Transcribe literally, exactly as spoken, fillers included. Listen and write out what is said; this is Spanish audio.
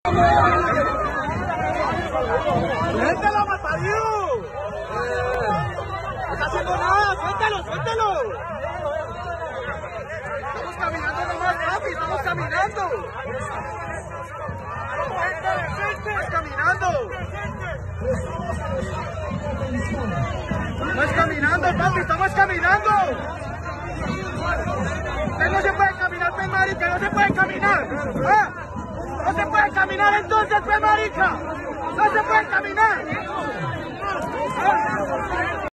¡Suéltalo, Matadío! ¡No está haciendo nada! ¡Suéltalo, suéltalo! Estamos caminando nomás, papi, estamos caminando. Estamos caminando. Estamos caminando, papi, estamos caminando. Usted no se puede caminar, pues, marica, no se puede caminar. ¿Ah? No se puede caminar entonces, pues, marica. No se puede caminar.